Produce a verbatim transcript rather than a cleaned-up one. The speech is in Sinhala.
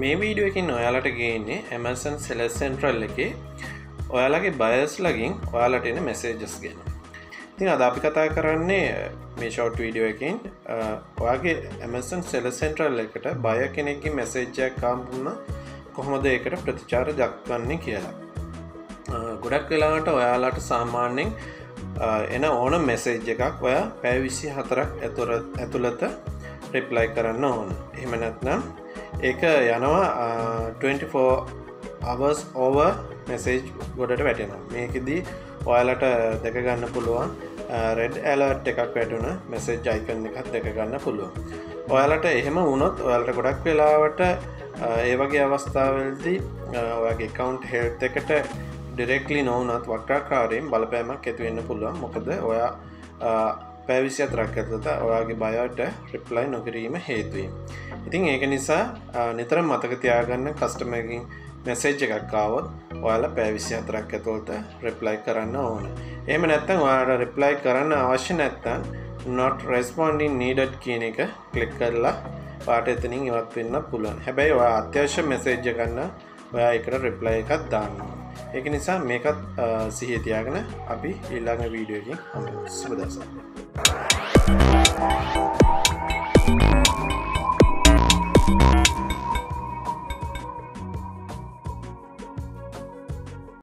මේ වීඩියෝ එකකින් ඔයාලට ගේන්නේ Amazon Seller Central එකේ ඔයාලගේ buyers ලගින් ඔයාලට එන messages ගැන. ඉතින් අද අපි කතා කරන්නේ මේ short video එකකින් ඔයාගේ Amazon Seller Central එකට buyer කෙනෙක්ගේ message එකක් ආවම කොහොමද ඒකට ප්‍රතිචාර දක්වන්නේ කියලා. ගොඩක් වෙලාවට ඔයාලට සාමාන්‍යයෙන් එන ඕන message එකක් ඔයා පැය විසිහතරක් ඇතුළත reply කරන්න ඕන. එහෙම නැත්නම් ඒක යනවා twenty-four hours over message ගොඩට වැටෙනවා. මේකෙදි ඔයාලට දැක ගන්න පුළුවන් red alert එකක් වැටුණ message icon එකක් දැක ගන්න පුළුවන්. ඔයාලට එහෙම වුණොත් ඔයාලට ගොඩක් වෙලාවට ඒ වගේ අවස්ථාවලදී ඔයාගේ account health එකට directly නොවුනත් වක්‍රාකාරයෙන් බලපෑමක් ඇති වෙන්න පුළුවන්. මොකද ඔයා පැය විසිහතරක් ඇතුළත ඔයාගේ බයර්ට reply නොකිරීම හේතුවෙන්. ඉතින් ඒක නිසා නිතරම මතක තියාගන්න customer එකකින් message එකක් ආවොත් ඔයාලා පැය විසිහතරක් ඇතුළත reply කරන්න ඕන. එහෙම නැත්නම් ඔයාලා reply කරන්න අවශ්‍ය නැත්නම් not responding needed කියන එක click කරලා ඔයාට එතනින් ඉවත් වෙන්න පුළුවන්. හැබැයි ඔයා අත්‍යවශ්‍ය message එකක් ගන්න ඔයා ඒකට reply එකක් දාන්න ඕන. ඒක නිසා මේකත් සිහිය තියාගෙන අපි ඊළඟ වීඩියෝ එකකින් හම්බෙමු. සුබ දවසක්.